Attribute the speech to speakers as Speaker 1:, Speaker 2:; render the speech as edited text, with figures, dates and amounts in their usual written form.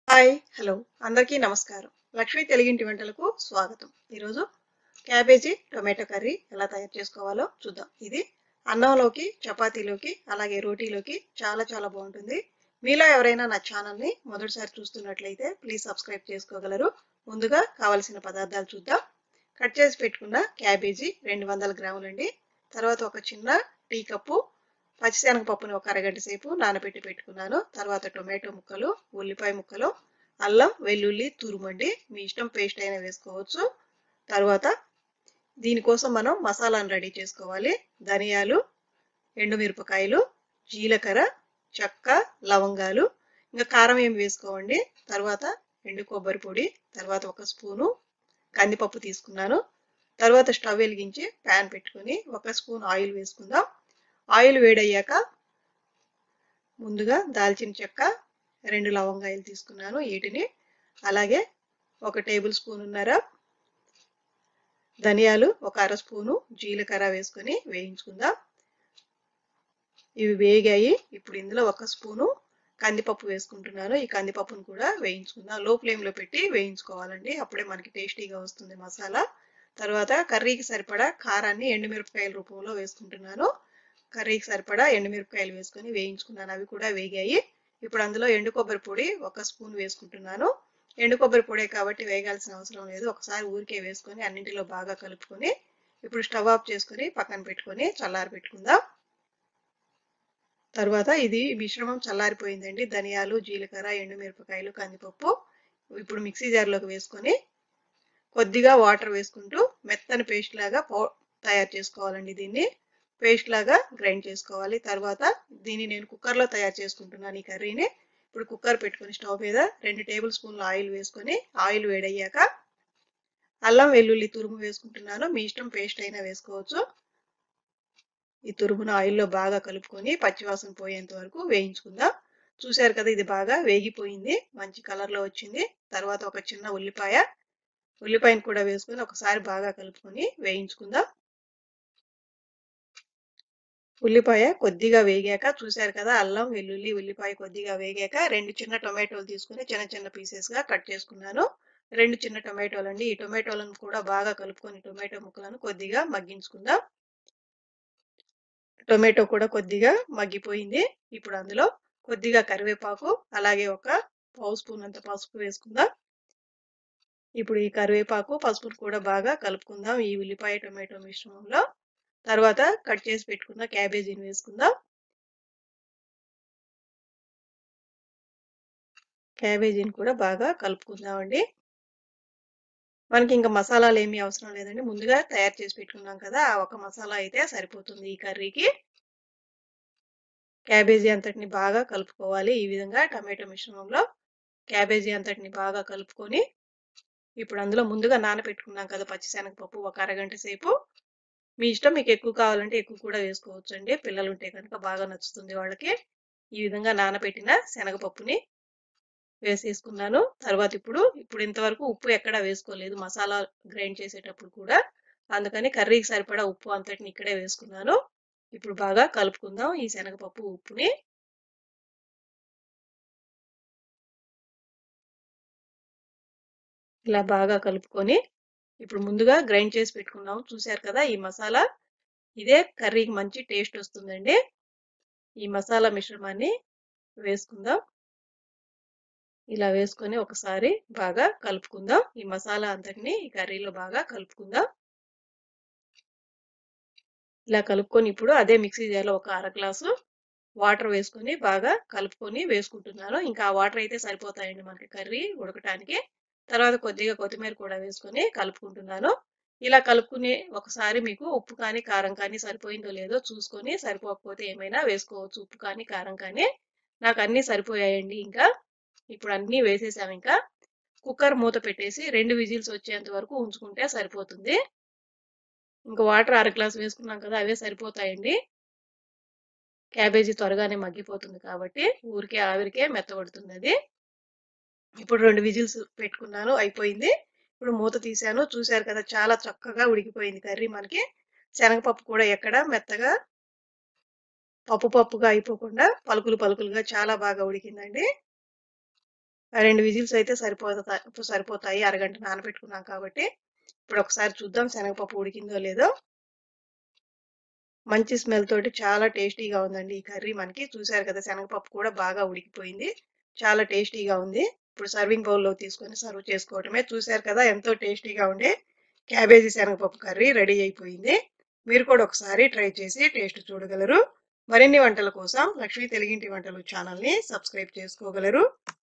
Speaker 1: Hi hello అందరికీ నమస్కారం. లక్ష్మీ తెలుగింటి వంటలకు స్వాగతం. ఈరోజు క్యాబేజీ టొమాటో కర్రీ ఎలా తయారు చేసుకోవాలో చూద్దాం. ఇది అన్నంలోకి, చపాతీలోకి, అలాగే రోటీలోకి చాలా చాలా బాగుంటుంది. మీలో ఎవరైనా నా ఛానల్ని మొదటిసారి చూస్తున్నట్లయితే ప్లీజ్ సబ్స్క్రైబ్ చేసుకోగలరు. ముందుగా కావలసిన పదార్థాలు చూద్దాం. కట్ చేసి పెట్టుకున్న క్యాబేజీ 200 గ్రాములండి. తర్వాత ఒక చిన్న టీ కప్పు పచ్చిశనగపప్పుని ఒక అరగంట సేపు నానబెట్టి పెట్టుకున్నాను. తర్వాత టొమాటో ముక్కలు, ఉల్లిపాయ ముక్కలు, అల్లం వెల్లుల్లి తురుమండి, మీ ఇష్టం పేస్ట్ అయినా వేసుకోవచ్చు. తర్వాత దీనికోసం మనం మసాలాను రెడీ చేసుకోవాలి. ధనియాలు, ఎండుమిరపకాయలు, జీలకర్ర, చెక్క, లవంగాలు, ఇంకా కారం ఏమి వేసుకోవండి. తర్వాత ఎండు కొబ్బరి పొడి, తర్వాత ఒక స్పూను కందిపప్పు తీసుకున్నాను. తర్వాత స్టవ్ వెలిగించి ప్యాన్ పెట్టుకొని ఒక స్పూన్ ఆయిల్ వేసుకుందాం. ఆయిల్ వేడయ్యాక ముందుగా దాల్చిన చెక్క, 2 లవంగాయలు తీసుకున్నాను వీటిని, అలాగే ఒక టేబుల్ స్పూన్ ధనియాలు, ఒక అర స్పూను జీలకర్ర వేసుకొని వేయించుకుందాం. ఇవి వేగాయి. ఇప్పుడు ఇందులో ఒక స్పూను కందిపప్పు వేసుకుంటున్నాను. ఈ కందిపప్పును కూడా వేయించుకుందాం. లో ఫ్లేమ్లో పెట్టి వేయించుకోవాలండి, అప్పుడే మనకి టేస్టీగా వస్తుంది మసాలా. తర్వాత కర్రీకి సరిపడా కారాన్ని ఎండుమిరపకాయల రూపంలో వేసుకుంటున్నాను. కర్రీకి సరిపడా ఎండుమిరపకాయలు వేసుకొని వేయించుకున్నాను. అవి కూడా వేగాయి. ఇప్పుడు అందులో ఎండు కొబ్బరి పొడి ఒక స్పూన్ వేసుకుంటున్నాను. ఎండు కొబ్బరి పొడే కాబట్టి వేగాల్సిన అవసరం లేదు. ఒకసారి ఊరికే వేసుకొని అన్నింటిలో బాగా కలుపుకొని ఇప్పుడు స్టవ్ ఆఫ్ చేసుకొని పక్కన పెట్టుకొని చల్లారి పెట్టుకుందాం. తర్వాత ఇది మిశ్రమం చల్లారిపోయిందండి. ధనియాలు, జీలకర్ర, ఎండుమిరపకాయలు, కందిపప్పు ఇప్పుడు మిక్సీ జార్లోకి వేసుకొని కొద్దిగా వాటర్ వేసుకుంటూ మెత్తని పేస్ట్ లాగా తయారు చేసుకోవాలండి. దీన్ని పేస్ట్ లాగా గ్రైండ్ చేసుకోవాలి. తర్వాత దీన్ని నేను కుక్కర్లో తయారు చేసుకుంటున్నాను ఈ కర్రీని. ఇప్పుడు కుక్కర్ పెట్టుకొని స్టవ్ మీద 2 టేబుల్ స్పూన్ల ఆయిల్ వేసుకొని ఆయిల్ వేడయ్యాక అల్లం వెల్లుల్లి తురుము వేసుకుంటున్నాను. మీ ఇష్టం పేస్ట్ అయినా వేసుకోవచ్చు. ఈ తురుమును ఆయిల్లో బాగా కలుపుకొని పచ్చివాసన పోయేంత వరకు వేయించుకుందాం. చూశారు కదా, ఇది బాగా వేగిపోయింది, మంచి కలర్లో వచ్చింది. తర్వాత ఒక చిన్న ఉల్లిపాయను కూడా వేసుకొని ఒకసారి బాగా కలుపుకొని వేయించుకుందాం. ఉల్లిపాయ కొద్దిగా వేగాక చూశారు కదా, అల్లం వెల్లుల్లి ఉల్లిపాయ కొద్దిగా వేగాక 2 చిన్న టొమాటోలు తీసుకుని చిన్న చిన్న పీసెస్గా కట్ చేసుకున్నాను. 2 చిన్న టొమాటోలు అండి. ఈ టొమాటోలను కూడా బాగా కలుపుకొని టొమాటో ముక్కలను కొద్దిగా మగ్గించుకుందాం. టొమాటో కూడా కొద్దిగా మగ్గిపోయింది. ఇప్పుడు అందులో కొద్దిగా కరివేపాకు, అలాగే ఒక పావు స్పూన్ అంత పసుపు వేసుకుందాం. ఇప్పుడు ఈ కరివేపాకు పసుపును కూడా బాగా కలుపుకుందాం ఈ ఉల్లిపాయ టొమాటో మిశ్రమంలో. తర్వాత కట్ చేసి పెట్టుకున్న క్యాబేజీని వేసుకుందాం. క్యాబేజీని కూడా బాగా కలుపుకుందామండి. మనకి ఇంకా మసాలాలు ఏమీ అవసరం లేదండి. ముందుగా తయారు చేసి పెట్టుకున్నాం కదా, ఆ ఒక మసాలా అయితే సరిపోతుంది ఈ కర్రీకి. క్యాబేజీ అంతటిని బాగా కలుపుకోవాలి. ఈ విధంగా టమాటో మిశ్రమంలో క్యాబేజీ అంతటిని బాగా కలుపుకొని ఇప్పుడు అందులో ముందుగా నానబెట్టుకున్నాం కదా పచ్చిశనగపప్పు, ఒక అరగంట సేపు. మీ ఇష్టం, మీకు ఎక్కువ కావాలంటే ఎక్కువ కూడా వేసుకోవచ్చు అండి. పిల్లలు ఉంటే కనుక బాగా నచ్చుతుంది వాళ్ళకి. ఈ విధంగా నానబెట్టిన శనగపప్పుని వేసేసుకున్నాను. తర్వాత ఇప్పుడు ఇంతవరకు ఉప్పు ఎక్కడా వేసుకోలేదు మసాలా గ్రైండ్ చేసేటప్పుడు కూడా, అందుకని కర్రీకి సరిపడా ఉప్పు అంతటిని ఇక్కడే వేసుకున్నాను. ఇప్పుడు బాగా కలుపుకుందాం ఈ శనగపప్పు ఉప్పుని. ఇలా బాగా కలుపుకొని ఇప్పుడు ముందుగా గ్రైండ్ చేసి పెట్టుకున్నాము చూశారు కదా ఈ మసాలా, ఇదే కర్రీకి మంచి టేస్ట్ వస్తుందండి. ఈ మసాలా మిశ్రమాన్ని వేసుకుందాం. ఇలా వేసుకొని ఒకసారి బాగా కలుపుకుందాం. ఈ మసాలా అంతటిని ఈ కర్రీలో బాగా కలుపుకుందాం. ఇలా కలుపుకొని ఇప్పుడు అదే మిక్సీ జార్లో ఒక అర గ్లాసు వాటర్ వేసుకొని బాగా కలుపుకొని వేసుకుంటున్నాను. ఇంకా ఆ వాటర్ అయితే సరిపోతాయండి మనకి కర్రీ ఉడకటానికి. తర్వాత కొద్దిగా కొత్తిమీర కూడా వేసుకొని కలుపుకుంటున్నాను. ఇలా కలుపుకుని ఒకసారి మీకు ఉప్పు కానీ కారం కానీ సరిపోయిందో లేదో చూసుకొని, సరిపోకపోతే ఏమైనా వేసుకోవచ్చు ఉప్పు కానీ కారం కానీ. నాకు అన్నీ సరిపోయాయండి. ఇంకా ఇప్పుడు అన్నీ వేసేసాము. ఇంకా కుక్కర్ మూత పెట్టేసి 2 విజిల్స్ వచ్చేంత వరకు ఉంచుకుంటే సరిపోతుంది. ఇంకా వాటర్ అర గ్లాస్ వేసుకున్నాం కదా, అవే సరిపోతాయండి. క్యాబేజీ త్వరగానే మగ్గిపోతుంది కాబట్టి ఊరికే ఆవిరికే మెత్తబడుతుంది అది. ఇప్పుడు 2 విజిల్స్ పెట్టుకున్నాను, అయిపోయింది. ఇప్పుడు మూత తీసాను. చూశారు కదా, చాలా చక్కగా ఉడికిపోయింది కర్రీ మనకి. శనగపప్పు కూడా ఎక్కడ మెత్తగా పప్పుగా అయిపోకుండా పలుకులుగా చాలా బాగా ఉడికిందండి. 2 విజిల్స్ అయితే సరిపోతాయి. అరగంట నానబెట్టుకున్నాం కాబట్టి. ఇప్పుడు ఒకసారి చూద్దాం శనగపప్పు ఉడికిందో లేదో. మంచి స్మెల్ తోటి చాలా టేస్టీగా ఉందండి ఈ కర్రీ మనకి. చూసారు కదా శనగపప్పు కూడా బాగా ఉడికిపోయింది. చాలా టేస్టీగా ఉంది. ఇప్పుడు సర్వింగ్ బౌల్‌లో తీసుకొని సర్వ్ చేసుకోవటమే. చూసారు కదా ఎంతో టేస్టీగా ఉండే క్యాబేజీ శనగపప్పు కర్రీ రెడీ అయిపోయింది. మీరు కూడా ఒకసారి ట్రై చేసి టేస్ట్ చూడగలరు. మరిన్ని వంటల కోసం లక్ష్మీ తెలుగింటి వంటలు ఛానల్‌ని సబ్స్క్రైబ్ చేసుకోగలరు.